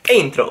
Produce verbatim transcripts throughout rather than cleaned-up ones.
Intro.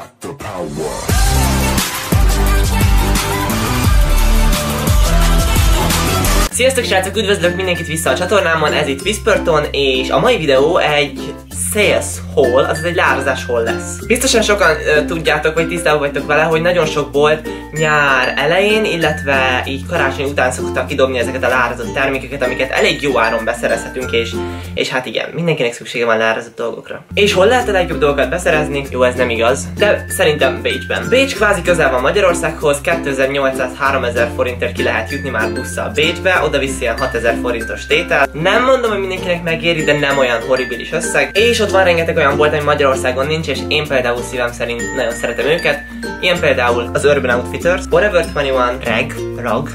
Sziasztok srácok, üdvözlök mindenkit vissza a csatornámon, ez itt Whisperton, és a mai videó egy sales haul, azaz egy leárazás haul lesz. Biztosan sokan uh, tudjátok, vagy tisztában vagytok vele, hogy nagyon sok bolt nyár elején, illetve így karácsony után szoktak kidobni ezeket a leárazott termékeket, amiket elég jó áron beszerezhetünk, és, és hát igen, mindenkinek szüksége van leárazott dolgokra. És hol lehet a legjobb dolgokat beszerezni? Jó, ez nem igaz, de szerintem Bécsben. Bécs kvázi közel van Magyarországhoz, kétezer-nyolcszáz-háromezer forintért ki lehet jutni már busszal Bécsbe, oda-vissza ilyen hatezer forintos tétel. Nem mondom, hogy mindenkinek megéri, de nem olyan horribilis összeg. És ott van rengeteg olyan bolt, ami Magyarországon nincs, és én például szívem szerint nagyon szeretem őket. Ilyen például az Urban Outfitters, Forever huszonegy, Reg, Rag,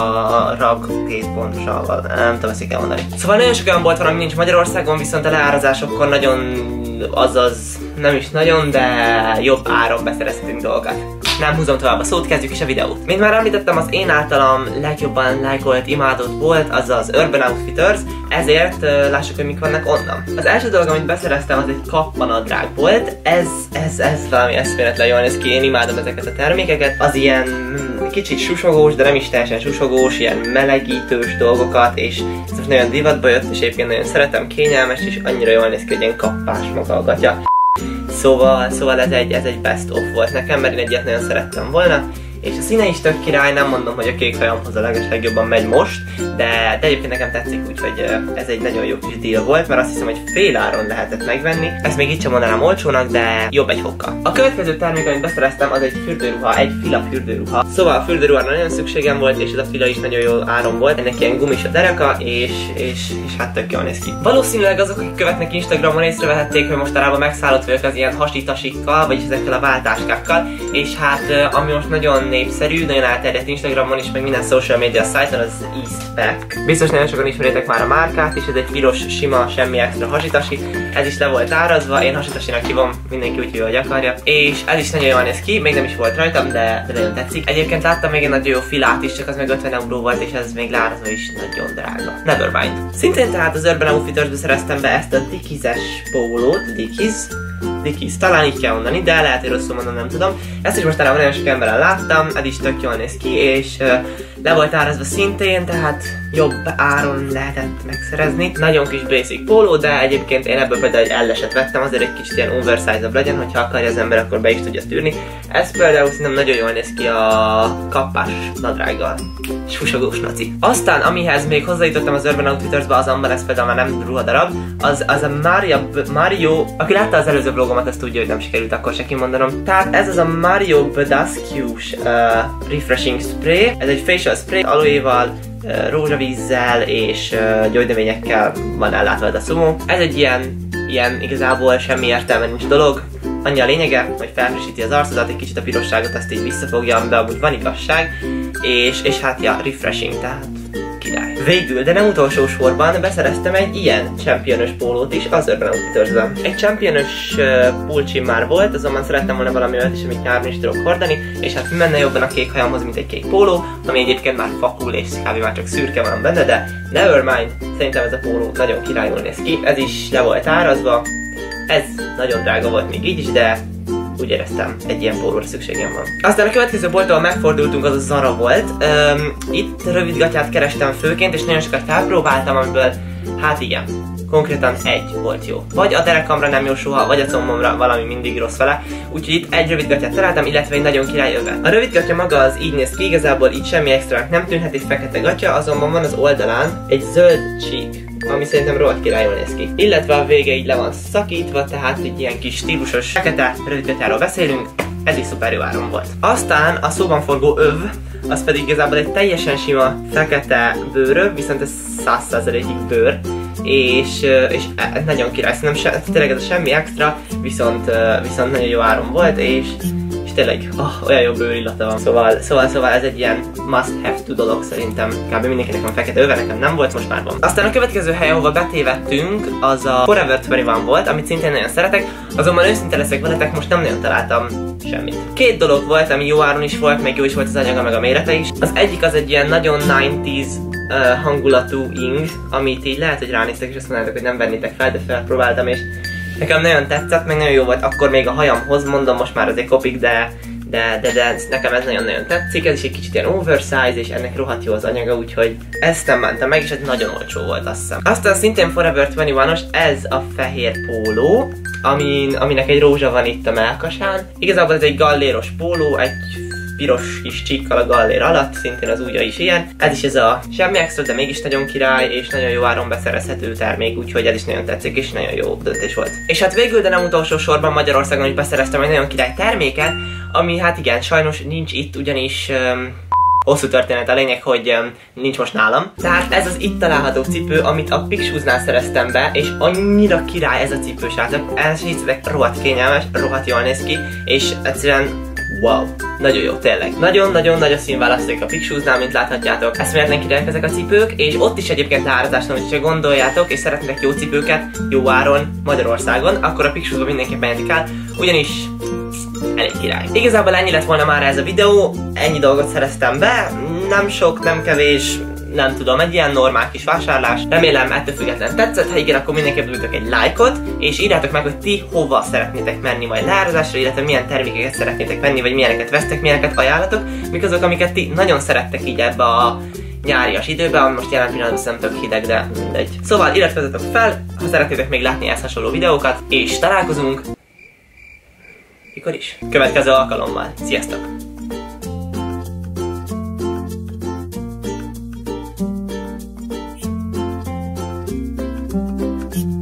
a Rag két pontosával, nem tudom, ezt így kell mondani. Szóval nagyon sok olyan bolt van, ami nincs Magyarországon, viszont a leárazásokkor nagyon, azaz nem is nagyon, de jobb áron beszerezhetünk dolgokat. Nem húzom tovább a szót, kezdjük is a videót. Mint már említettem, az én általam legjobban lájkolt, imádott bolt az az Urban Outfitters, ezért uh, lássuk, hogy mik vannak onnan. Az első dolog, amit beszereztem, az egy kappanadrág volt. Ez, ez, ez valami eszméletlen jól néz ki, én imádom ezeket a termékeket. Az ilyen kicsit susogós, de nem is teljesen susogós, ilyen melegítős dolgokat, és ez most nagyon divatba jött, és egyébként nagyon szeretem, kényelmes, és annyira jól néz ki, hogy ilyen kappás maga a gatya. Szóval, szóval ez egy, ez egy best of volt nekem, mert én egyet nagyon szerettem volna. És a színe is tök király, nem mondom, hogy a kék hajamhoz a legeslegjobban megy most, de, de egyébként nekem tetszik, úgyhogy ez egy nagyon jó kis deal volt, mert azt hiszem, hogy fél áron lehetett megvenni. Ezt még itt sem mondanám olcsónak, de jobb egy fokkal. A következő termék, amit beszereztem, az egy fürdőruha, egy fila fürdőruha. Szóval a fürdőruhára nagyon szükségem volt, és ez a fila is nagyon jó áron volt. Ennek ilyen gumis a dereka, és, és, és hát tök jól néz ki. Valószínűleg azok, akik követnek Instagramon, észrevehették, hogy mostanában megszállott vagyok az ilyen hasitasikkal, vagyis ezekkel a váltáskákkal, és hát ami most nagyon népszerű, nagyon elterjedt Instagramon is, meg minden social media szájton, az Eastpak. Biztos nagyon sokan ismeritek már a márkát, és ez egy piros, sima, semmi extra hasitasi. Ez is le volt árazva, én hasitasinak hívom, mindenki úgy hívja, hogy akarja. És ez is nagyon jól néz ki, még nem is volt rajtam, de, de nagyon tetszik. Egyébként láttam még egy nagyon jó filát is, csak az meg ötven euró volt, és ez még leárazva is nagyon drága. Nevermind. Szintén tehát az Urban Outfittersbe szereztem be ezt a Dickies-es pólót, Dickies. Dickies, talán így kell mondani, de lehet, hogy rosszul mondom, nem tudom. Ezt is mostanában nagyon sok emberrel láttam, ez is tök jól néz ki, és uh, le volt árazva szintén, tehát jobb áron lehetett megszerezni. Nagyon kis basic póló, de egyébként én ebből például egy elleset vettem, azért egy kicsit ilyen oversize-obb legyen, hogyha akarja az ember, akkor be is tudja tűrni. Ez például szerintem nagyon jól néz ki a kappás nadrággal. Susogós naci. Aztán, amihez még hozzájutottam az Urban Outfittersbe, azonban ez például már nem ruhadarab, az, az a Mario, Mario, aki látta az előző vlogomat, azt tudja, hogy nem sikerült akkor se kimondanom. Tehát ez az a Mario Badescu-s uh, Refreshing Spray, ez egy facial spray, aloéval, uh, rózsavízzel és uh, gyógynövényekkel van ellátva ez a szumó. Ez egy ilyen, ilyen igazából semmi értelme nincs dolog. Annyi a lényege, hogy felfrissíti az arcodat, egy kicsit a pirosságot azt így visszafogja, amiben amúgy van igazság, és, és hát ja, refreshing, tehát király. Végül, de nem utolsó sorban beszereztem egy ilyen championös pólót is az Urban Outfittersben. Egy championös uh, pulcsim már volt, azonban szerettem volna valami olyat is, amit nyáron is tudok hordani, és hát menne jobban a kék hajamhoz, mint egy kék póló, ami egyébként már fakul és kb. Már csak szürke van benne, de nevermind, szerintem ez a póló nagyon királyul néz ki, ez is le volt árazva. Ez nagyon drága volt még így is, de úgy éreztem, egy ilyen pólóra szükségem van. Aztán a következő boltól megfordultunk, az a Zara volt. Um, itt rövidgatját kerestem főként, és nagyon sokat felpróbáltam, amiből, hát igen, konkrétan egy volt jó. Vagy a derekamra nem jó soha, vagy a combomra valami mindig rossz vele. Úgyhogy itt egy rövidgatját találtam, illetve egy nagyon király öve. A rövidgatja maga az így néz ki, igazából így semmi extra nem tűnhet, egy fekete gatya, azonban van az oldalán egy zöld csík, ami szerintem rohadt királyul néz ki. Illetve a vége így le van szakítva, tehát egy ilyen kis stílusos fekete rövidgatyáról beszélünk, ez is szuper jó áron volt. Aztán a szóban forgó öv, az pedig igazából egy teljesen sima fekete bőröv, viszont ez száz százalékig bőr, és, és nagyon király, szerintem se, tényleg ez semmi extra, viszont, viszont nagyon jó áron volt, és és tényleg oh, olyan jó bőrillata van. Szóval, szóval, szóval ez egy ilyen must have to dolog szerintem. Kb. Mindenkinek van fekete öve, nekem nem volt, most már van. Aztán a következő hely, ahova betévettünk, az a Forever huszonegyben volt, amit szintén nagyon szeretek, azonban őszinte leszek veletek, most nem nagyon találtam semmit. Két dolog volt, ami jó áron is volt, meg jó is volt az anyaga, meg a mérete is. Az egyik az egy ilyen nagyon kilencvenes uh, hangulatú ing, amit így lehet, hogy ránéztek és azt mondjátok, hogy nem vennétek fel, de felpróbáltam, és Nekem nagyon tetszett, meg nagyon jó volt akkor még a hajamhoz, mondom, most már azért kopik, de De, de, de nekem ez nagyon-nagyon tetszik, ez is egy kicsit ilyen oversize, és ennek rohadt jó az anyaga, úgyhogy ezt nem mentem meg, és ez nagyon olcsó volt, azt hiszem. Aztán szintén Forever huszonegyos, ez a fehér póló, amin, aminek egy rózsa van itt a mellkasán. Igazából ez egy galléros póló, egy piros kis csíkkal a gallér alatt, szintén az ujja is ilyen. Ez is ez a semmi extra, de mégis nagyon király, és nagyon jó áron beszerezhető termék, úgyhogy ez is nagyon tetszik, és nagyon jó döntés volt. És hát végül, de nem utolsó sorban Magyarországon is beszereztem egy nagyon király terméket, ami hát igen, sajnos nincs itt, ugyanis um, hosszú történet a lényeg, hogy um, nincs most nálam. Tehát ez az itt található cipő, amit a Pixhouse-nál szereztem be, és annyira király ez a cipő, srácok. Elsősítszetek, rohadt kényelmes, rohadt jól néz ki, és egyszerűen wow, nagyon jó, tényleg. Nagyon-nagyon nagy a színválaszték a Pixhouse-nál, mint láthatjátok. Eszméletlen királyok ezek a cipők, és ott is egyébként árazásnál, hogyha gondoljátok, és szeretnétek jó cipőket, jó áron Magyarországon, akkor a Pixhouse-ba mindenképpen menni kell, ugyanis elég király. Igazából ennyi lett volna már ez a videó, ennyi dolgot szereztem be, nem sok, nem kevés, nem tudom, egy ilyen normál kis vásárlás. Remélem ettől függetlenül tetszett, ha igen, akkor mindenképp dobjatok egy lájkot, és írjátok meg, hogy ti hova szeretnétek menni majd leárazásra, illetve milyen termékeket szeretnétek venni, vagy milyeneket vesztek, milyeneket ajánlatok, mik azok, amiket ti nagyon szerettek így ebbe a nyárias időben, ami most jelen pillanatban szerintem tök hideg, de mindegy. Szóval iratkozzatok fel, ha szeretnétek még látni ezt hasonló videókat, és találkozunk mikor is? Következő alkalommal. Sziasztok!